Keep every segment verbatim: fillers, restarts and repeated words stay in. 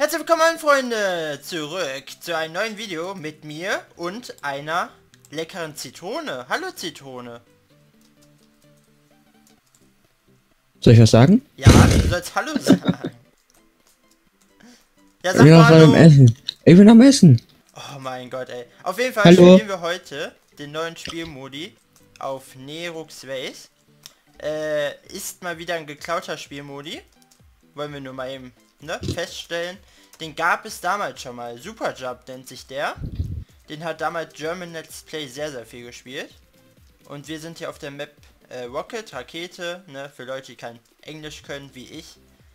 Herzlich willkommen, Freunde, zurück zu einem neuen Video mit mir und einer leckeren Zitrone. Hallo Zitrone. Soll ich was sagen? Ja, du sollst Hallo sagen. Ja, sag ich bin mal auch Hallo. am Essen. Ich bin am Essen. Oh mein Gott, ey. Auf jeden Fall Hallo. spielen wir heute den neuen Spielmodi auf Nerox Ways. Äh, ist mal wieder ein geklauter Spielmodi. Wollen wir nur mal eben ne, feststellen. Den gab es damals schon mal. Superjump nennt sich der. Den hat damals German Let's Play sehr, sehr viel gespielt. Und wir sind hier auf der Map äh, Rocket, Rakete, ne, für Leute, die kein Englisch können, wie ich.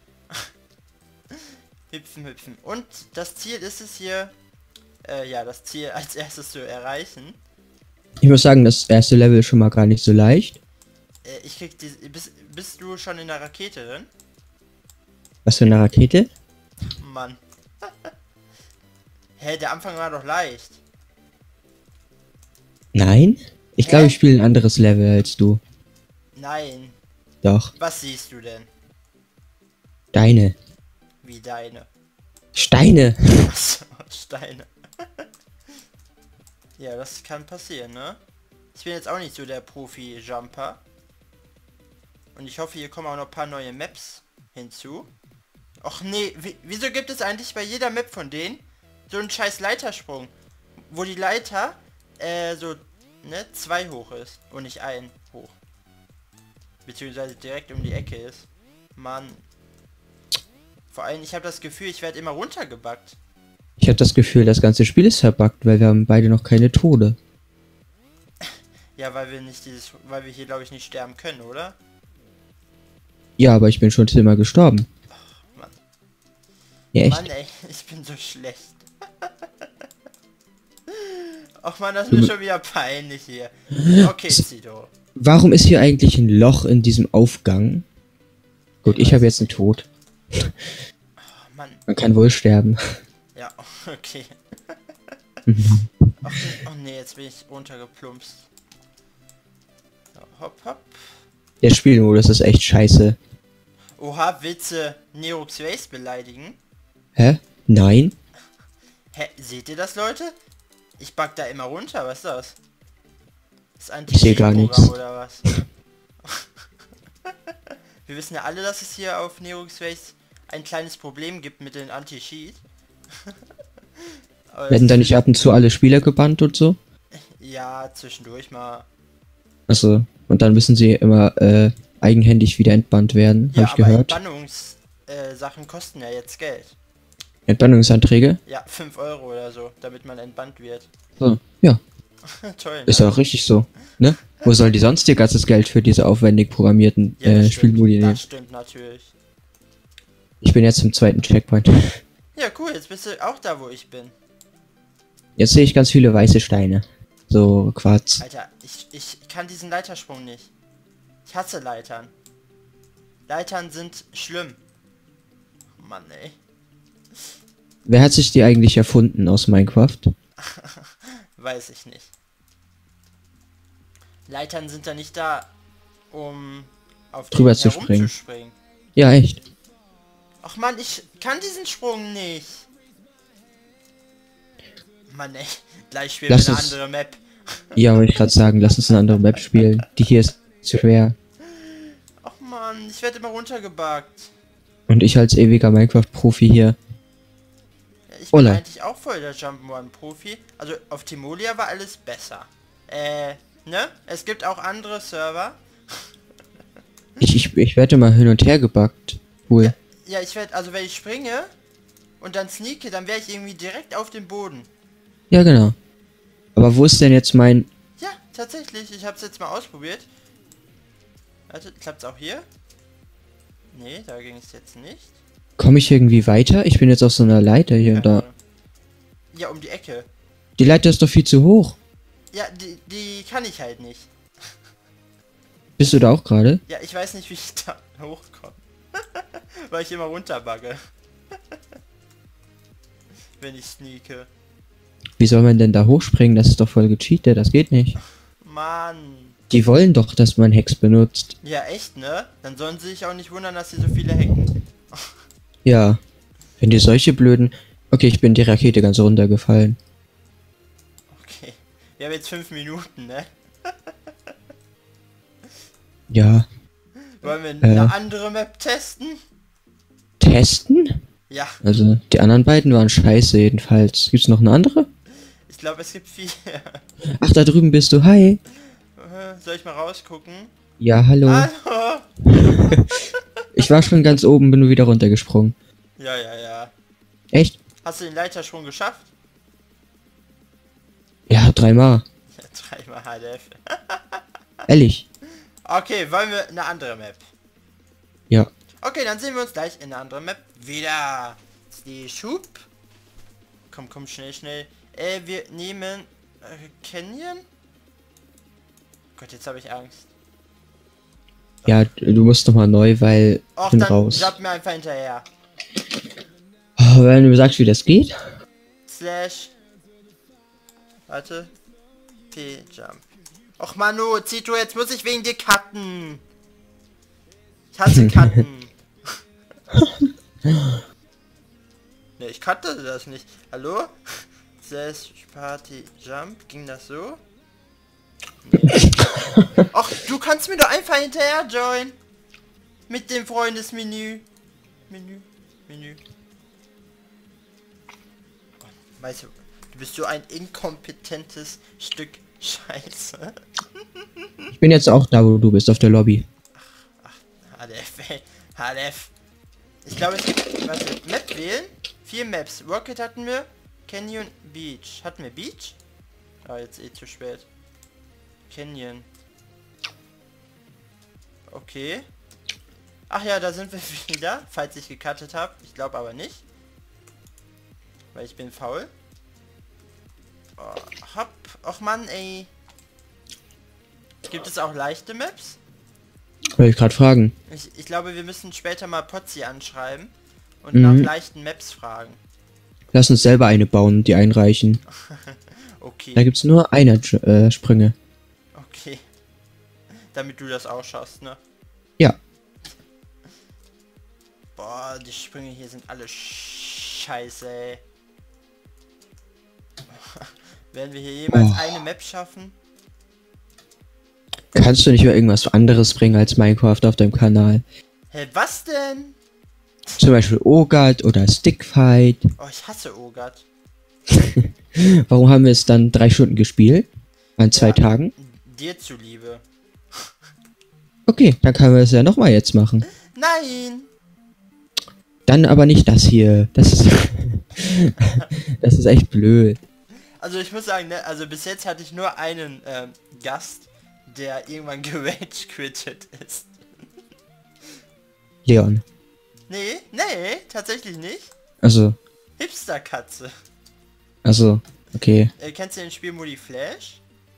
hüpfen, hüpfen. Und das Ziel ist es hier, äh, ja, das Ziel als erstes zu erreichen. Ich muss sagen, das erste Level ist schon mal gar nicht so leicht. Äh, ich krieg die, bist, bist du schon in der Rakete drin? Was für eine Rakete? Mann. Hä, der Anfang war doch leicht. Nein? Ich Hä? glaube, ich spiele ein anderes Level als du. Nein. Doch. Was siehst du denn? Deine. Wie deine? Steine. Achso, Steine. Ja, das kann passieren, ne? Ich bin jetzt auch nicht so der Profi-Jumper. Und ich hoffe, hier kommen auch noch ein paar neue Maps hinzu. Och nee, wieso gibt es eigentlich bei jeder Map von denen so einen scheiß Leitersprung? Wo die Leiter, äh, so, ne, zwei hoch ist und nicht ein hoch. Beziehungsweise direkt um die Ecke ist. Mann. Vor allem, ich habe das Gefühl, ich werde immer runtergebackt. Ich habe das Gefühl, das ganze Spiel ist verbuggt, weil wir haben beide noch keine Tode. Ja, weil wir nicht dieses, weil wir hier glaube ich nicht sterben können, oder? Ja, aber ich bin schon zehnmal gestorben. Ach, Mann. Ja, echt? Mann, ey, ich bin so schlecht. Och man, das ist mir schon wieder peinlich hier. Okay, Zido. Warum ist hier eigentlich ein Loch in diesem Aufgang? Gut, ich habe jetzt einen Tod. Oh, Mann. Man kann wohl sterben. Ja, okay. Ach, oh nee, jetzt bin ich runtergeplumpst. So, hopp, hopp. Der Spielmodus ist echt scheiße. Oha, willst du Nerox Ways beleidigen? Hä? Nein? Hä, seht ihr das, Leute? Ich back da immer runter, was ist das? Das ist Ich sehe gar nichts. Anti-Cheat-Programm oder was? Wir wissen ja alle, dass es hier auf Nerox Ways ein kleines Problem gibt mit den Anti-Cheat. Werden da nicht ab und zu alle Spieler gebannt und so? Ja, zwischendurch mal. Achso, und dann müssen sie immer äh, eigenhändig wieder entbannt werden, Ja, habe ich aber gehört. Entbannungssachen äh, kosten ja jetzt Geld. Entbannungsanträge? Ja, fünf Euro oder so, damit man entbannt wird. So, ja. Toll, Ist ja auch richtig so, ne? Wo soll die sonst ihr ganzes Geld für diese aufwendig programmierten ja, äh, das stimmt, Spielmodi nehmen? das stimmt natürlich. Ich bin jetzt im zweiten Checkpoint. Ja, cool, jetzt bist du auch da, wo ich bin. Jetzt sehe ich ganz viele weiße Steine. So Quarz. Alter, ich, ich kann diesen Leitersprung nicht. Ich hasse Leitern. Leitern sind schlimm. Mann, ey. Wer hat sich die eigentlich erfunden aus Minecraft? Weiß ich nicht. Leitern sind da nicht da, um auf den Drüber zu springen. herumzuspringen. Ja, echt. Ach man, ich kann diesen Sprung nicht. Mann, ey. Gleich spielen Lass wir eine es. andere Map. Ja, wollte ich gerade sagen, lass uns eine andere Map spielen. Die hier ist zu schwer. Ach man, ich werde immer runtergebackt. Und ich als ewiger Minecraft-Profi hier. Ja, ich bin Ola. eigentlich auch voll der Jump'n'Run-Profi. Also auf Timolia war alles besser. Äh, ne? Es gibt auch andere Server. Ich, ich, ich werde mal hin und her gebackt. Cool. Ja, ja, ich werde, also wenn ich springe und dann sneake, dann wäre ich irgendwie direkt auf dem Boden. Ja, genau. Aber wo ist denn jetzt mein... Ja, tatsächlich. Ich habe es jetzt mal ausprobiert. Warte, klappt's auch hier? Nee, da ging es jetzt nicht. Komme ich irgendwie weiter? Ich bin jetzt auf so einer Leiter hier und da. Ja, um die Ecke. Die Leiter ist doch viel zu hoch. Ja, die, die kann ich halt nicht. Bist du da auch gerade? Ja, ich weiß nicht, wie ich da hochkomme. Weil ich immer runterbugge. Wenn ich sneake. Wie soll man denn da hochspringen? Das ist doch voll gecheatet, das geht nicht. Mann. Die wollen doch, dass man Hacks benutzt. Ja, echt, ne? Dann sollen sie sich auch nicht wundern, dass sie so viele hacken. Ja. Wenn dir solche blöden... Okay, ich bin die Rakete ganz runtergefallen. Okay. Wir haben jetzt fünf Minuten, ne? Ja. Wollen wir Äh. eine andere Map testen? Testen? Ja. Also, die anderen beiden waren scheiße jedenfalls. Gibt's noch eine andere? Ich glaube, es gibt vier. Ach, da drüben bist du. Hi. Äh, Soll ich mal rausgucken? Ja, hallo. Hallo! Ich war schon ganz oben, bin nur wieder runtergesprungen. Ja, ja, ja. Echt? Hast du den Leiter schon geschafft? Ja, dreimal. Ja, dreimal H D F. Ehrlich. Okay, wollen wir eine andere Map? Ja. Okay, dann sehen wir uns gleich in einer anderen Map wieder. Die Schub. Komm, komm, schnell, schnell. Äh, wir nehmen... Äh, Canyon? Gott, jetzt habe ich Angst. Ja, du musst noch mal neu, weil ich Och, bin dann raus. jump mir einfach hinterher. Oh, wenn du sagst, wie das geht? Slash. Warte. P-Jump. Och, Manu, Zito, jetzt muss ich wegen dir cutten. Ich hasse cutten. Ne, ich cutte das nicht. Hallo? Slash Party Jump. Ging das so? Nee. Och, du kannst mir doch einfach hinterher joinen. Mit dem Freundesmenü. Menü. Menü. Weißt du, du bist so ein inkompetentes Stück Scheiße. Ich bin jetzt auch da, wo du bist, auf der Lobby. H D F, ey. H D F. Ich glaube, es gibt... Warte, Map wählen? Vier Maps. Rocket hatten wir. Canyon, Beach. Hatten wir Beach? Ah, jetzt eh zu spät. Canyon. Okay. Ach ja, da sind wir wieder. Falls ich gecuttet habe. Ich glaube aber nicht. Weil ich bin faul. Oh, hopp. Och Mann, ey. Gibt es auch leichte Maps? Wollte ich gerade fragen. Ich, ich glaube, wir müssen später mal Potzi anschreiben und Mhm. nach leichten Maps fragen. Lass uns selber eine bauen und die einreichen. Okay, Da gibt's nur eine äh, Sprünge. okay. Damit du das auch schaffst, ne? Ja. Boah, die Sprünge hier sind alle scheiße, ey. Werden wir hier jemals Oh. eine Map schaffen? Kannst du nicht mal irgendwas anderes bringen als Minecraft auf deinem Kanal? Hä, was denn? Zum Beispiel Ogad oder Stickfight. Oh, ich hasse Ogat. Warum haben wir es dann drei Stunden gespielt? An zwei Ja. Tagen? Dir zuliebe. Okay, dann können wir es ja nochmal jetzt machen. Nein! Dann aber nicht das hier. Das ist... das ist echt blöd. Also ich muss sagen, ne, also bis jetzt hatte ich nur einen ähm, Gast, der irgendwann gerage-quittet ist. Leon. Nee, nee, tatsächlich nicht. Also, Hipster-Katze. also, okay. Äh, kennst du den Spielmodi Flash?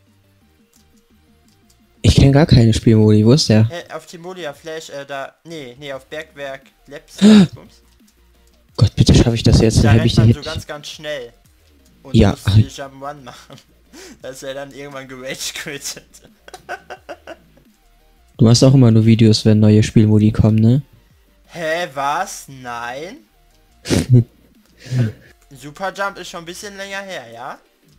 Ich kenne gar keine Spielmodi. Wo ist der? Äh, auf Timolia Flash, äh, da, nee, nee, auf Bergwerk Labs. Gott, bitte schaffe ich das jetzt. Da Dann habe rennt ich den man so Hit. ganz, ganz schnell. Und Ja. muss die Jump'n'Run machen. Da ist er dann irgendwann gerage-quittet. Du machst auch immer nur Videos, wenn neue Spielmodi kommen, ne? Hä, was? Nein? Also, Super Jump ist schon ein bisschen länger her, ja?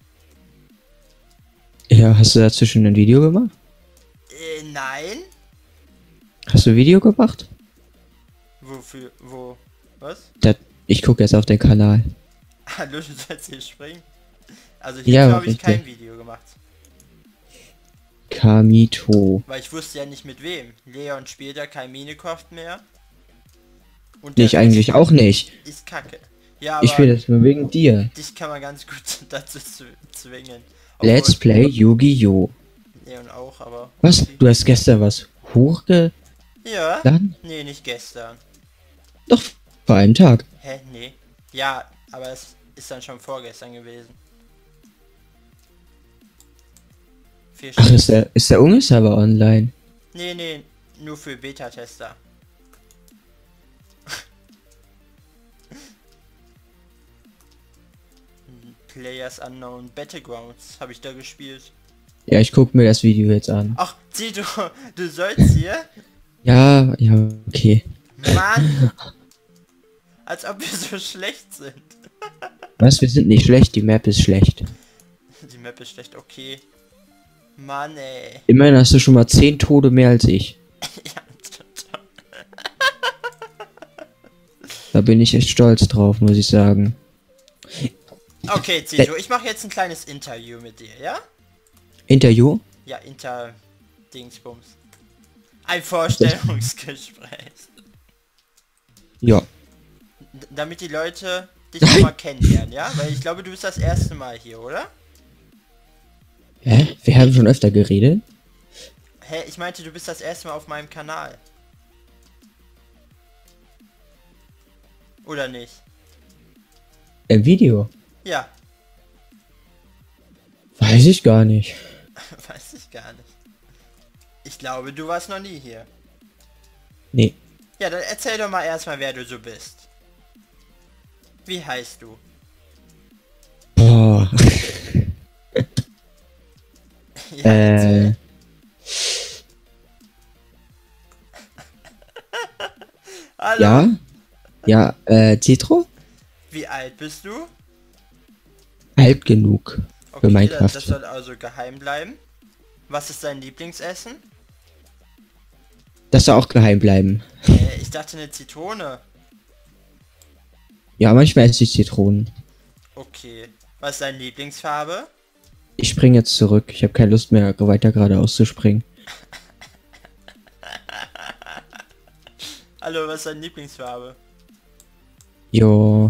Ja, hast du dazwischen ein Video gemacht? Äh, nein? Hast du ein Video gemacht? Wofür, wo? Was? Da, ich gucke jetzt auf den Kanal. Hallo, du sollst hier springen. Also hier Ja, habe ich richtig. kein Video gemacht. Kamito. Weil ich wusste ja nicht mit wem. Leon spielt ja kein Minecraft mehr. Und Nee, ich der eigentlich auch nicht. ist kacke. Ja, aber Ich will das nur wegen dir. dich kann man ganz gut dazu zu, zwingen. Let's play Yu-Gi-Oh! Leon auch, aber... Was? Du hast gestern was hochgeladen? Ja? Nee, nicht gestern. Doch, vor einem Tag. Hä? Nee. Ja, aber es ist dann schon vorgestern gewesen. Vier Ach, Stunden. ist der, ist der Unge-Server online? Nee, nee, nur für Beta-Tester. Players Unknown Battlegrounds habe ich da gespielt. Ja, ich guck mir das Video jetzt an. Ach, sieh du, du sollst hier? Ja, ja, okay. Mann! Als ob wir so schlecht sind. Was? Wir sind nicht schlecht, die Map ist schlecht. Die Map ist schlecht, okay. Mann, ey. Immerhin hast du schon mal zehn Tode mehr als ich. Ja, total. Da bin ich echt stolz drauf, muss ich sagen. Okay, Zito, ich mache jetzt ein kleines Interview mit dir, ja? Interview? Ja, Inter... Dingsbums. Ein Vorstellungsgespräch. Ja. D damit die Leute dich noch mal kennenlernen, ja? Weil ich glaube, du bist das erste Mal hier, oder? Hä? Wir haben schon öfter geredet. Hä? Ich meinte, du bist das erste Mal auf meinem Kanal. Oder nicht? Im Video? Ja. Weiß ich gar nicht. Weiß ich gar nicht. Ich glaube, du warst noch nie hier. Nee. Ja, dann erzähl doch mal erstmal, wer du so bist. Wie heißt du? Boah. Ja, äh. erzähl. Hallo? Ja? Ja, äh, Citro? Wie alt bist du? Alt genug für Okay, Minecraft. das, das soll also geheim bleiben. Was ist dein Lieblingsessen? Das soll auch geheim bleiben. Äh, ich dachte eine Zitrone. Ja, manchmal esse ich Zitronen. Okay. Was ist deine Lieblingsfarbe? Ich springe jetzt zurück. Ich habe keine Lust mehr, weiter geradeaus zu springen. Hallo, was ist deine Lieblingsfarbe? Jo.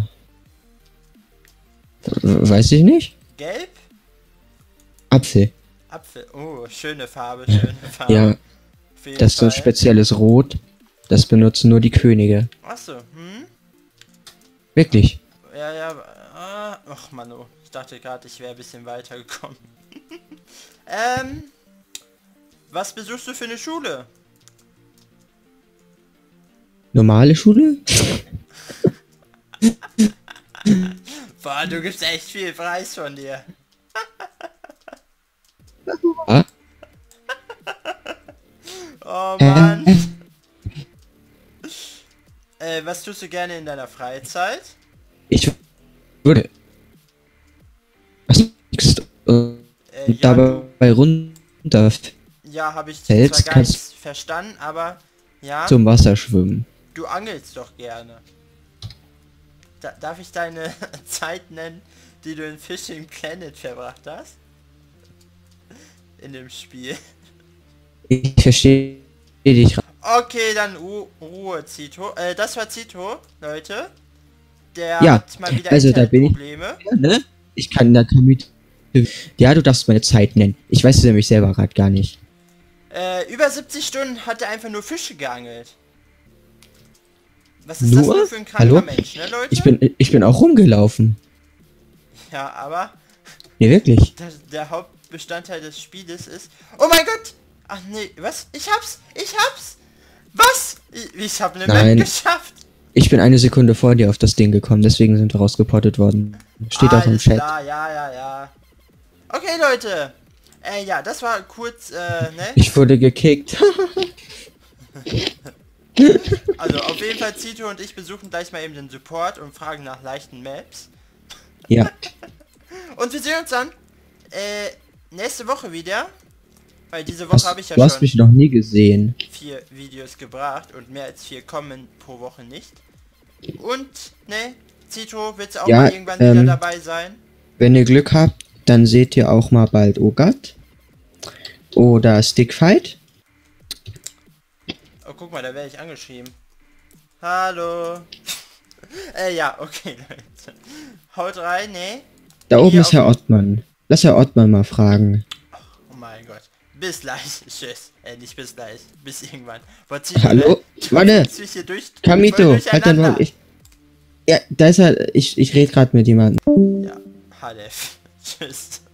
W- Weiß ich nicht. Gelb? Apfel. Apfel. Oh, schöne Farbe, schöne Farbe. Ja, Auf jeden das ist so ein Fall. spezielles Rot. Das benutzen nur die Könige. Achso, hm? Wirklich. Ja, ja. Ah, ach, Mano. Ich dachte gerade, ich wäre ein bisschen weitergekommen. ähm. Was besuchst du für eine Schule? Normale Schule? Boah, du gibst echt viel Preis von dir. Ah? Oh Mann. Äh, was tust du gerne in deiner Freizeit? Ich würde. Was liegst du? Äh, Und ja, du, dabei runter ja, habe ich Selbst zwar gar nicht kannst- verstanden, aber ja, zum Wasser schwimmen. du angelst doch gerne. Da, darf ich deine Zeit nennen, die du in Fishing Planet verbracht hast? In dem Spiel. Ich verstehe dich. Okay, dann Ru Ruhe, Zito. Äh, das war Zito, Leute. Der Ja, hat mal wieder also da bin ich- Internetprobleme. Ne? Ich kann da Kamit. Ja, du darfst meine Zeit nennen. Ich weiß es nämlich selber gerade gar nicht. Äh, über siebzig Stunden hat er einfach nur Fische geangelt. Was ist Nur? das nur für ein kranker Hallo? Mensch, ne, Leute? Ich bin, ich bin auch rumgelaufen. Ja, aber Nee, wirklich. der, der Hauptbestandteil des Spieles ist... Oh mein Gott! Ach nee, was? Ich hab's! Ich hab's! Was? Ich, ich hab eine Nein. Map geschafft! Ich bin eine Sekunde vor dir auf das Ding gekommen, deswegen sind wir rausgepottet worden. Steht auch im Alles Chat. klar, ja, ja, ja. Okay, Leute. Äh, ja, das war kurz, äh, ne? Ich wurde gekickt. Also, auf jeden Fall, Zito und ich besuchen gleich mal eben den Support und fragen nach leichten Maps. Ja. Und wir sehen uns dann, äh, nächste Woche wieder. Weil diese Woche Hast, habe ich ja du hast schon mich noch nie gesehen. vier Videos gebracht und mehr als vier kommen pro Woche nicht. Und, ne, Zito, willst du auch Ja, mal irgendwann ähm, wieder dabei sein? Wenn ihr Glück habt, dann seht ihr auch mal bald Ogat. Oder Stickfight. Oh, guck mal, da werde ich angeschrieben. Hallo. äh, ja, okay, Leute. Haut rein, ne? Da oben Hier ist Herr auf- Ottmann. Lass Herr Ottmann mal fragen. Oh mein Gott. Bis gleich. Tschüss. Äh, nicht bis gleich. Bis irgendwann. Boah, Zito, Hallo? ne? Du Warte. willst mich hier durch, Kamito, voll halt dein Maul. durcheinander. Ich, ja, da ist er. Ich, ich rede gerade mit jemandem. Ja, Halef. Tschüss.